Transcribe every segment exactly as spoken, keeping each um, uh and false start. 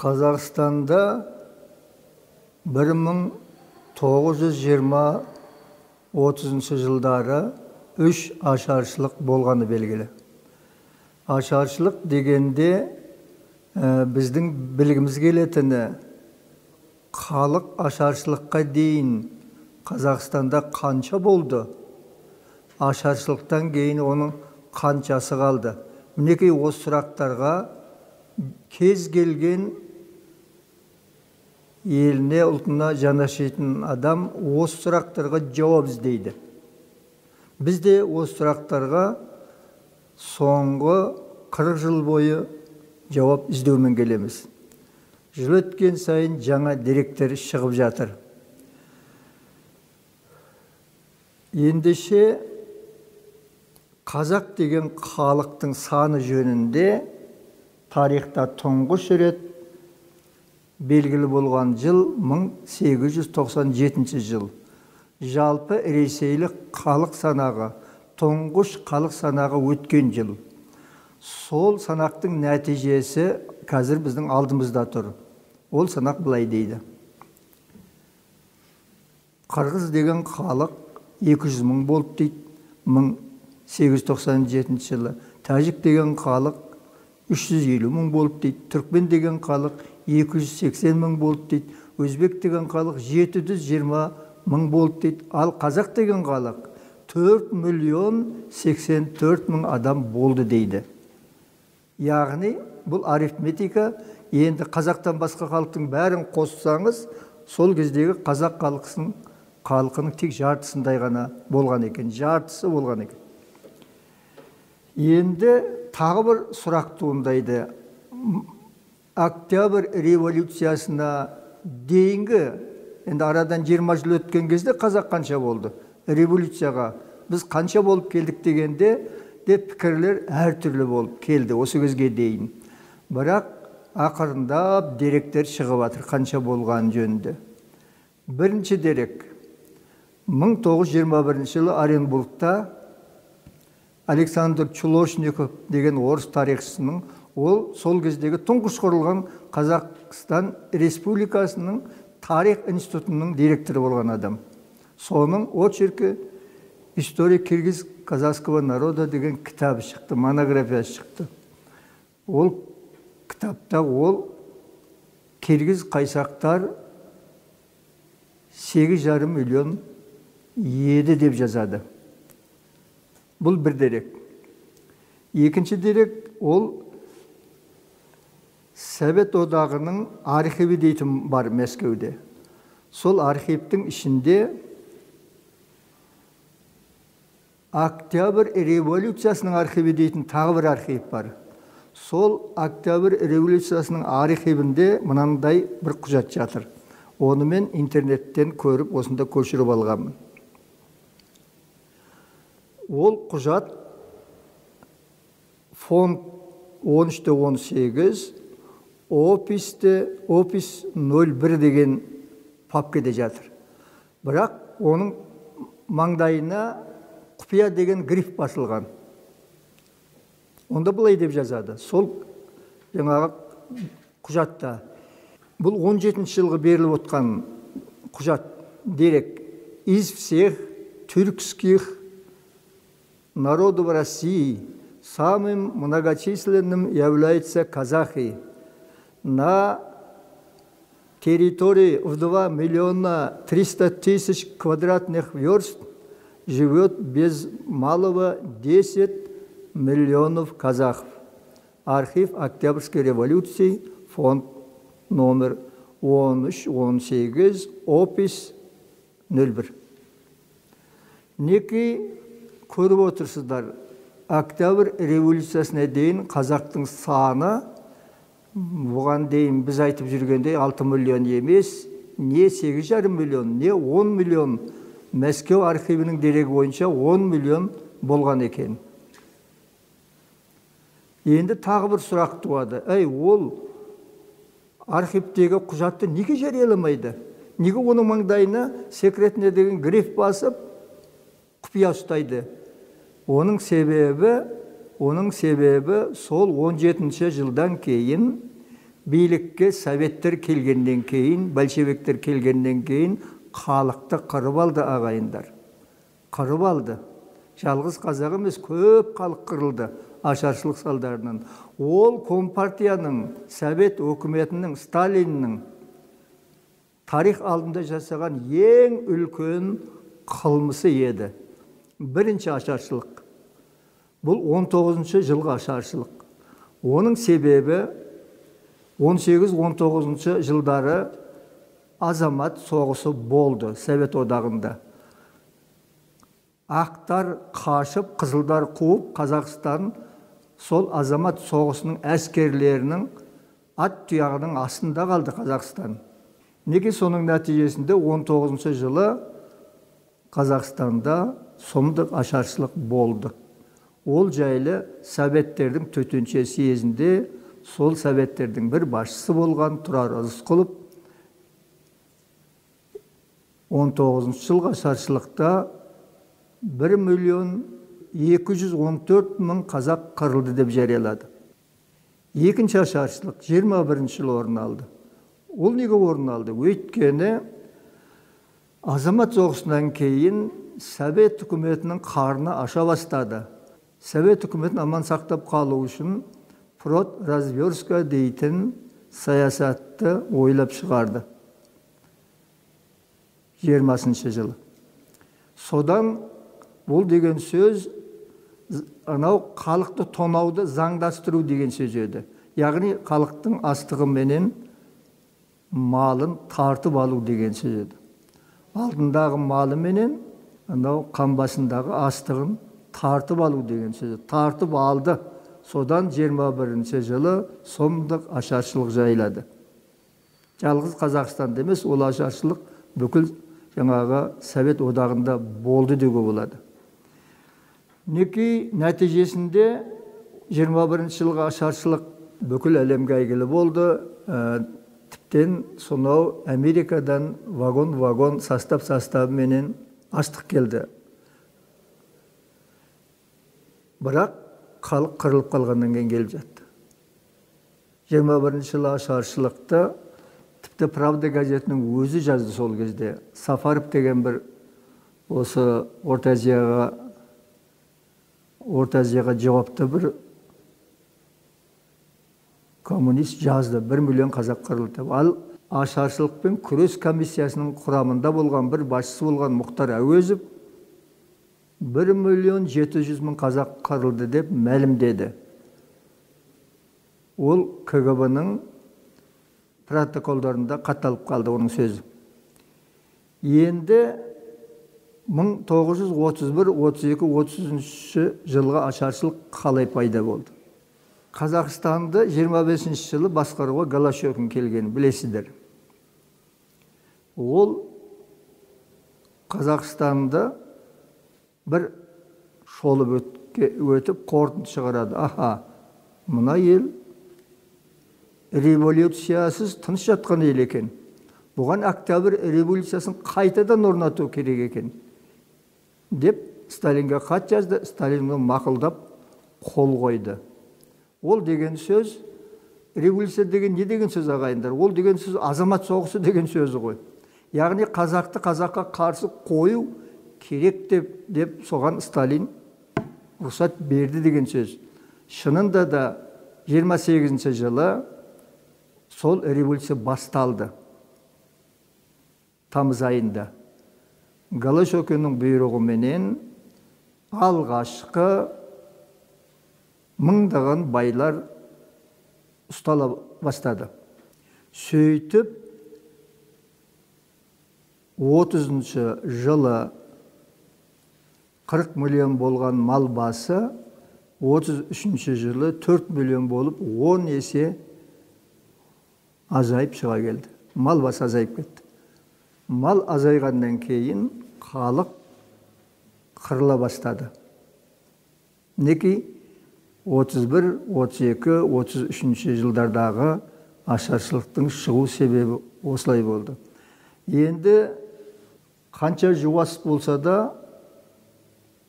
Қазақстанда bir мың тоғыз жүз жиырма отызыншы жылдары үш ашаршылық болғаны белгілі. Ашаршылық дегенде біздің білгіміз келетіні халық ашаршылыққа дейін Қазақстанда қанша болды? Ашаршылықтан кейін оның қаншасы қалды? Мінекей осы сұрақтарға кез келген еліне, ұлтына жанашитын адам осы сұрақтарға жауап іздейді. Біз де осы сұрақтарға соңғы қырық жыл бойы жауап іздеумен келеміз. Жыл өткен сайын жаңа деректер шығып жатыр. Ендеше қазақ деген халықтың саны жөнінде тарихта тұңғыш рет белгілі болған жыл мың сегіз жүз тоқсан жетінші жыл. Жалпы ресейлік халық санағы, тұңғыш халық санағы өткен жыл. Сол санақтың нәтижесі қазір біздің алдымызда тұр. Ол санақ былай дейді. Қырғыз деген халық екі жүз мың болып дейді, мың сегіз жүз тоқсан жетінші жылы. Тәжік деген халық үш жүз елу мың болып дейді. Түркмен деген халық екі жүз сексен мың болып дейді. Өзбек деген халық жеті жүз жиырма мың болып дейді. Ал қазақ деген халық төрт миллион сексен төрт мың адам болды дейді. Яғни бұл арифметика, енді қазақтан басқа халықтың бәрін қоссаңыз, сол кездегі қазақ халқының халқының тек жартысындай ғана болған екен, жартысы болған екен. Енді тағы бір сұрақ туындайды. Октябрь революциясына дейінгі, енді арадан жиырма жыл өткен кезде қазақ қанша болды? Революцияға біз қанша болып келдік дегенде де пікірлер әртүрлі болып келді осы кезге дейін. Бірақ ақырындап деректер шығып жатыр қанша болған жөнінде. Бірінші дерек мың тоғыз жүз жиырма бірінші жылы Оренбургта Александр Чулошников деген орыс тарихшысының, ол сол кездегі тұңғыш құрылған Қазақстан Республикасының тарих институтының директоры болған адам. Соның очеркі «История киргиз-казахского народа» деген кітабы шықты, монографиясы шықты. Ол кітапта ол киргиз қайсақтар сегіз жарым миллион еді деп жазады. Бұл бір дерек. Екінші дерек ол Совет одағының архиві дейтін бар Мәскеуде. Сол архивтің ішінде Октябрь революциясының архиві дейтін тағы бір архив бар. Сол Октябрь революциясының архивінде мынандай бір құжат жатыр. Оны мен интернеттен көріп, осында көшіріп алғанмын. Ол құжат фонд он үш те он сегіз, опис нөл бір деген папкеде жатыр. Бірақ оның маңдайына құпия деген гриф басылған. Онда былай деп жазады. Сол жаңағы құжатта. Бұл он жетінші жылғы беріліп отқан құжат, дерек. Из всех тюркских народов России самым многочисленным являются казахи. На территории в два миллиона триста тысяч квадратных верст живет без малого десять миллионов казахов. Архив Октябрьской революции, фонд номер он үш он сегіз, опис нөл бір. Неки көріп отырсыздар, Октябрь революциясына дейін қазақтың саны, бұған дейін біз айтып жүргенде алты миллион емес, не сегіз жарым миллион, не он миллион. Мәскеу архивінің дерегі бойынша он миллион болған екен. Енді тағы бір сұрақ туады. Әй, ол архивтегі құжатты неге жарияламайды? Неге оның маңдайына секретіне деген гриф басып, құпия ұстайды? Оның себебі, оның себебі сол он жетінші жылдан кейін Бийликке советтер келгенден кейін, большевиктер келгенден кейін халықты қырып алды ағайындар. Қырып алды. Жалғыз қазақ емес, көп халық қырылды ашаршылық салдарынан. Ол компартияның, совет өкіметінің, Сталиннің тарих алдында жасаған ең үлкен қылмысы еді. Бірінші ашаршылық. Бұл он тоғызыншы жылғы ашаршылық. Оның себебі он сегіз он тоғызыншы жылдары азамат соғысы болды Совет одағында. Ақтар қашып, қызылдар қуып, Қазақстан сол азамат соғысының әскерлерінің ат тұяғының астында қалды Қазақстан. Неге соның нәтижесінде он тоғызыншы жылы Қазақстанда сомдық ашаршылық болды. Ол жайлы Советтердің төтенше съезінде сол Советтердің бір басшысы болған Тұрар Рысқұлов он тоғызыншы жылғы ашаршылықта бір миллион екі жүз он төрт мың қазақ қырылды деп жариялады. Екінші ашаршылық жиырма бірінші жылы орын алды. Ол неге орын алды? Өйткені азамат соғысынан кейін Совет үкіметінің қарны аша бастады. Совет үкіметін аман сақтап қалу үшін продразверстка дейтін саясатты ойлап шығарды. жиырмасыншы жылы. Содан бұл деген сөз анау халықты тонауды заңдастыру деген сөз еді. Яғни халықтың астығы менен малын тартып алу деген сөз еді. Алдындағы малы менен анау қамбасындағы астығын тартып алу деген сөз. Тартып алды. Содан жиырма бірінші жылы сомдық ашаршылық жайлады. Жалғыз Қазақстанда емес, ол ашаршылық бүкіл жаңағы Совет одағында болды деуге болады. Неки нәтижесінде жиырма бірінші жылғы ашаршылық бүкіл әлемге әйгілі болды. Тіптен сонау Америкадан вагон-вагон састап-састап менен астық келді. Бірақ халық қырылып қалғаннан кейін келіп жатты. жиырма бірінші жылы ашаршылықты тіпті Правда газетінің өзі жазды сол кезде. Сафаров деген бір осы Орта Азияға Орта Азияға жауапты бір коммунист жазды. бір миллион қазақ қырылды. Ал ашаршылықпен күрес комиссиясының құрамында болған бір басшысы болған Мұхтар Әуезов бір миллион жеті жүз мың қазақ қырылды деп мәлімдеді. Ол К Г Б-ның протоколдарында қатталып қалды оның сөзі. Енді мың тоғыз жүз отыз бір отыз екі отыз үшінші жылғы ашаршылық қалай пайда болды? Қазақстанды жиырма бесінші жылы басқаруға Голощекин келген, білесіздер. Ол Қазақстанды бір шолып өтіп қорытынды шығарады. Аха, мына ел революциясыз тыныш жатқан ел екен. Бұған октябрь революциясын қайтадан орнату керек екен деп Сталинге хат жазды. Сталинге мақұлдап қол қойды. Ол деген сөз, революция деген не деген сөз ағайындар? Ол деген сөз азамат соғысы деген сөзі ғой. Яғни қазақты қазаққа қарсы қою керек деп, деп соған Сталин рұқсат берді деген сөз. Шынында да жиырма сегізінші жылы сол революция басталды. Тамыз айында. Голощекиннің бұйрығыменен алғашқы мыңдаған байлар ұстала бастады. Сөйтіп отызыншы жылы қырық миллион болған мал басы отыз үшінші жылы төрт миллион болып он есе азайып шыға келді. Мал басы азайып кетті. Мал азайғаннан кейін халық қырыла бастады. Неки отыз бір отыз екі отыз үшінші жылдардағы ашаршылықтың шығу себебі осылай болды. Енді қанша жуас болса да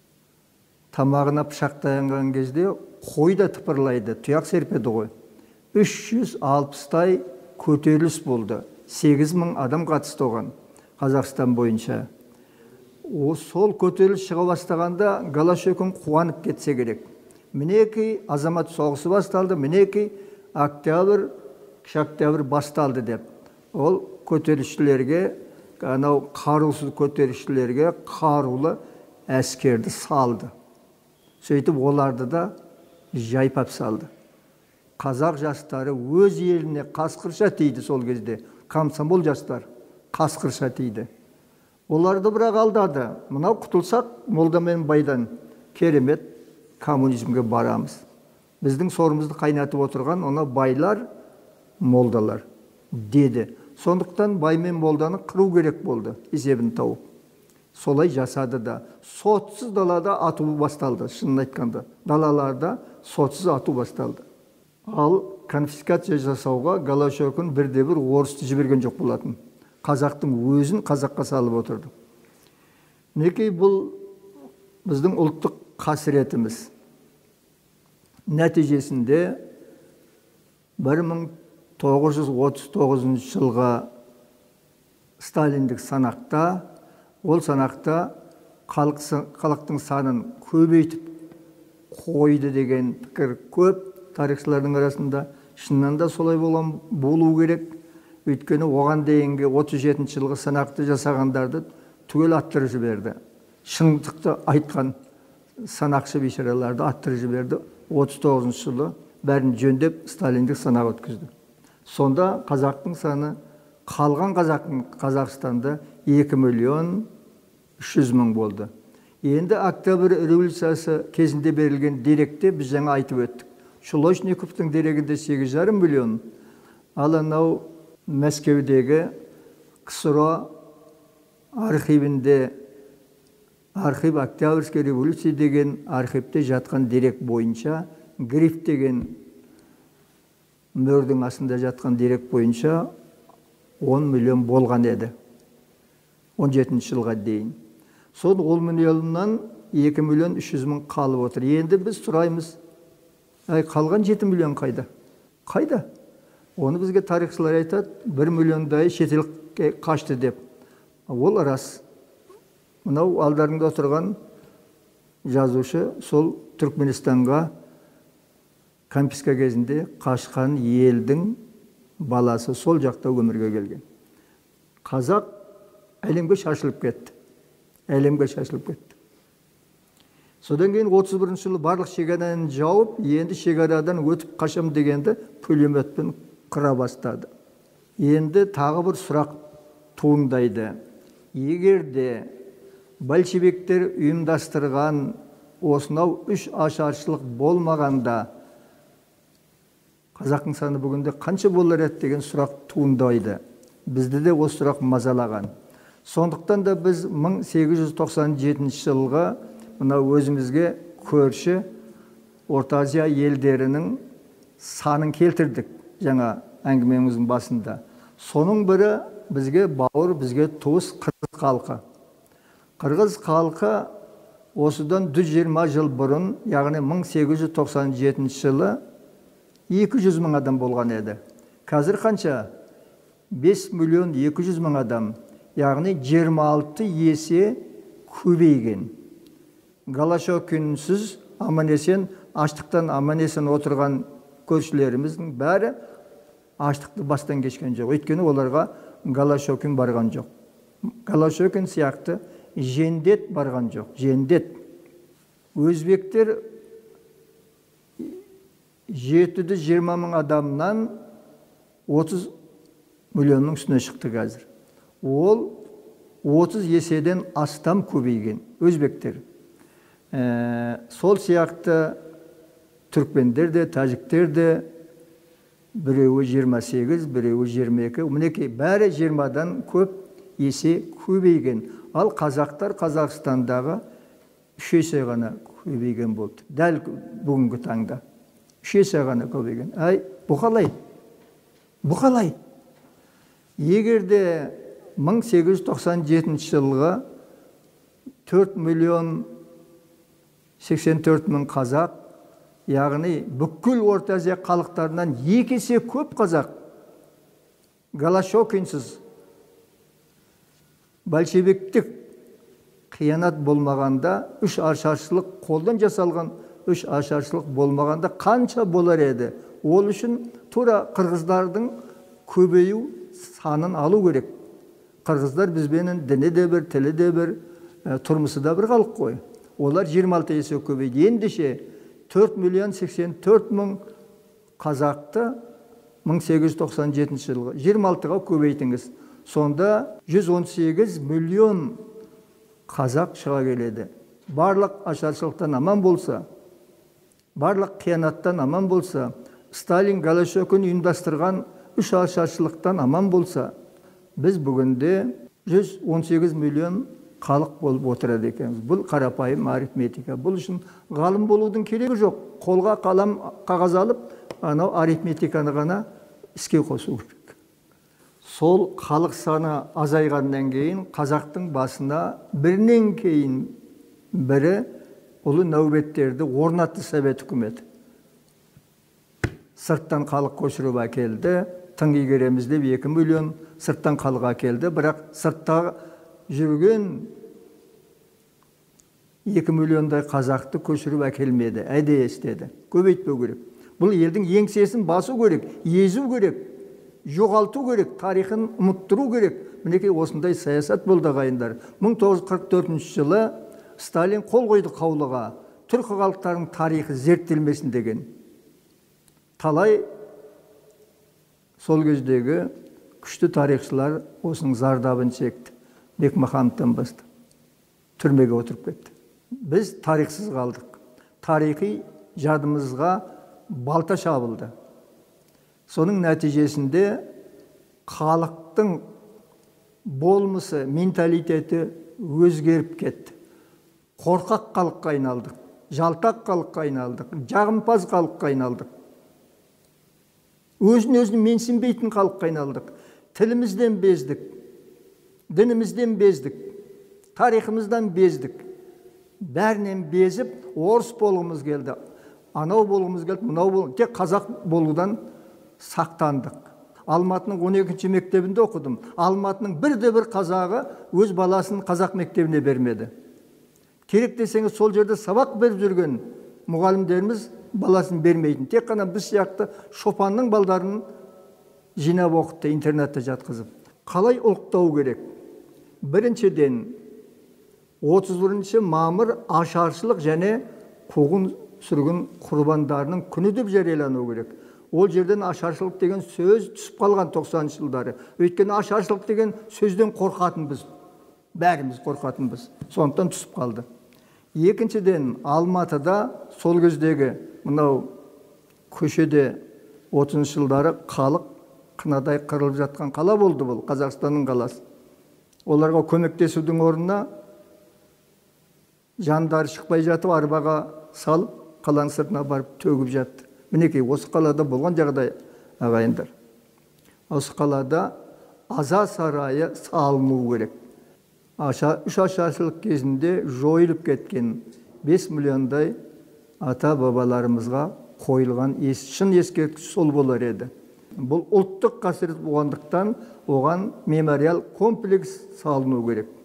тамағына пышақ таянған кезде қой да тыпырлайды, тұяқ серпеді ғой. үш жүз алпыстай көтеріліс болды. сегіз мың адам қатысты оған Қазақстан бойынша. О, сол көтеріліс шыға бастағанда Голощекин қуанып кетсе керек. Мінекей азамат соғысы басталды, мінекей октябрь, кіші октябрь басталды деп. Ол көтерілісшілерге, анау қарусыз көтерілісшілерге қарулы әскерді салды. Сөйтіп оларды да жайпап салды. Қазақ жастары өз еліне қасқырша тиді сол кезде. Комсомол жастар қасқырша тиді. Оларды бірақ алдады. Мынау құтылсақ, молда мен байдан керемет коммунизмге барамыз. Біздің сорымызды қайнатып отырған оны байлар, молдалар деді. Сондықтан бай мен молданы қыру керек болды, есебін тауып. Солай жасады да. Сотсыз далада ату басталды, шынын айтқанда. Далаларда сотсыз ату басталды. Ал конфискация жасауға Голощекин бірде-бір орысты жіберген жоқ болатын. Қазақтың өзін қазаққа салып отырды. Мінекей бұл біздің ұлттық қасіретіміз. Нәтижесінде бір мың тоғыз жүз отыз тоғызыншы жылға сталиндік санақта, ол санақта халықтың санын көбейтіп қойды деген пікір көп тарихшылардың арасында. Шыннан да солай болу керек. Өйткені оған дейінгі отыз жетінші жылғы санақты жасағандарды түгел аттырып жіберді. Шындықты айтқан санақшы бейшараларды аттырып жіберді. отыз тоғызыншы жылы бәрін жөндеп сталиндік санақ өткізді. Сонда қазақтың саны, қалған қазақтың Қазақстанда екі миллион үш жүз мың болды. Енді октябрь революциясы кезінде берілген деректе біз жаңа айтып өттік. Шулошниковтың дерегінде сегіз жарым миллион. Ал анау Мәскеудегі КСРО архивінде, архив Октябрьский революция деген архивте жатқан дерек бойынша, Гриф деген мөрдің астында жатқан дерек бойынша он миллион болған еді. он жетінші жылға дейін. Сол он миллионнан екі миллион үш жүз мың қалып отыр. Енді біз сұраймыз, әй, қалған жеті миллион қайда? Қайда? Оны бізге тарихшылар айтады, бір миллиондай шетелге қашты деп. Ол рас. Мынау алдарында отырған жазушы сол Түркменстанға конфиска кезінде қашқан елдің баласы сол жақта өмірге келген. Қазақ әлемге шашылып кетті. Әлемге шашылып кетті. Содан кейін отыз бірінші жылы барлық шекарадан жауып, енді шекарадан өтіп қашам дегенді пулеметпен қыра бастады. Енді тағы бір сұрақ туындайды. Егер де большевиктер ұйымдастырған осынау үш ашаршылық болмағанда қазақтың саны бүгінде қанша болар еді деген сұрақ туындайды. Бізді де осы сұрақ мазалаған. Сондықтан да біз мың сегіз жүз тоқсан жетінші жылға мына өзімізге көрші Орта Азия елдерінің санын келтірдік жаңа әңгімеміздің басында. Соның бірі бізге бауыр, бізге туыс қырғыз халқы. Қырғыз халқы осыдан жүз жиырма жыл бұрын, яғни мың сегіз жүз тоқсан жетінші жылы екі жүз мың адам болған еді. Қазір қанша? бес миллион екі жүз мың адам, яғни жиырма алты есе көбейген. Голощекинсіз аман-есен, аштықтан аман-есен отырған көршілеріміздің бәрі аштықты бастан кешкен жоқ. Өйткені оларға Голощекин барған жоқ. Голощекин сияқты жендет барған жоқ. Жендет. Өзбектер жеті жүз жиырма мың адамнан отыз миллионның үстіне шықты қазір. Ол отыз еседен астам көбейген өзбектер. Ә, сол сияқты түркмендер де, тәжіктер де біреуі жиырма сегіз, біреуі жиырма екі. Мінекей бәрі жиырмадан көп есе көбейген. Ал қазақтар Қазақстандағы үш есе ғана көбейген болды. Дәл бүгінгі таңда. Үш есе ғана көбейген. Әй, бұл қалай? Бұл қалай? Егер де мың сегіз жүз тоқсан жетінші жылғы төрт миллион сексен төрт мың қазақ, яғни бүкіл Орта Азия халықтарынан екі есе көп қазақ. Голощекинсіз, большевиктік қиянат болмағанда, үш ашаршылық қолдан жасалған үш ашаршылық болмағанда қанша болар еді? Ол үшін тура қырғыздардың көбею санын алу керек. Қырғыздар бізбенен діні де бір, тілі де бір, тұрмысы да бір халық қой. Олар жиырма алты есе көбейді. Ендеше төрт миллион сексен төрт мың қазақты мың сегіз жүз тоқсан жетінші жылғы жиырма алтыға көбейтіңіз. Сонда жүз он сегіз миллион қазақ шыға келеді. Барлық ашаршылықтан аман болса, барлық қиянаттан аман болса, Сталин Голощекин ұйымдастырған үш ашаршылықтан аман болса, біз бүгінде жүз он сегіз миллион халық болып отырады екенбіз. Бұл қарапайым арифметика. Бұл үшін ғалым болудың керегі жоқ. Қолға қалам қағаз алып, анау арифметиканы ғана іске қосу керек. Сол халық саны азайғаннан кейін қазақтың басына бірінен кейін бірі ұлы нәубеттерді орнатты Совет үкіметі. Сырттан халық көшіріп әкелді, тың игереміз деп екі миллион сырттан халық әкелді, бірақ сыртта жүрген екі миллиондай қазақты көшіріп әкелмеді, әдейі істеді. Көбейтпеу керек. Бұл елдің еңсесін басу керек, езу керек, жоғалту керек, тарихын ұмыттыру керек. Мінекей осындай саясат болды ағайындар. мың тоғыз жүз қырық төртінші жылы Сталин қол қойды қаулыға, түркі халықтарының тарихы зерттелмесін деген. Талай сол кездегі күшті тарихшылар осының зардабын шекті. Бекмахановтан бастап түрмеге отырып кетті. Біз тарихсыз қалдық. Тарихи жадымызға балта шабылды. Соның нәтижесінде халықтың болмысы, менталитеті өзгеріп кетті. Қорқақ халыққа айналдық, жалтақ халыққа айналдық, жағымпаз халыққа айналдық. Өзін-өзін менсінбейтін халыққа айналдық. Тілімізден бездік, дінімізден бездік, тарихымыздан бездік. Бәрінен безіп, орыс болғымыз келді, анау болғымыз келді, мынау болғымыз. Тек қазақ болудан сақтандық. Алматының он екінші мектебінде оқыдым. Алматының бірде-бір қазағы өз баласын қазақ мектебіне бермеді. Керек десеңіз, сол жерде сабақ беріп жүрген мұғалімдеріміз баласын бермейтін. Тек қана біз сияқты шопанның балдарын жинап оқытты, интернетте жатқызып. Қалай ұлықтау керек? Біріншіден, отыз бірінші мамыр ашаршылық және қуғын сүргін құрбандарының күні деп жариялану керек. Ол жерден ашаршылық деген сөз түсіп қалған тоқсаныншы жылдары. Өйткені ашаршылық деген сөзден қорқатынбыз. Бәріміз қорқатынбыз. Сондықтан түсіп қалды. Екіншіден, Алматыда сол кездегі мынау көшеде отызыншы жылдары халық қынадай қырылып жатқан қала болды бұл, Қазақстанның қаласы. Оларға көмектесудің орнына жандар шықпай жатып, арбаға салып, қаланың сыртына барып төгіп жатты. Мінекей, осы қалада болған жағдай ағайындар. Осы қалада аза сарайы салыну керек. Үш ашаршылық кезінде жойылып кеткен бес миллиондай ата бабаларымызға қойылған шын ескерткіш сол болар еді. Бұл ұлттық қасірет болғандықтан оған мемориал комплекс салыну керек.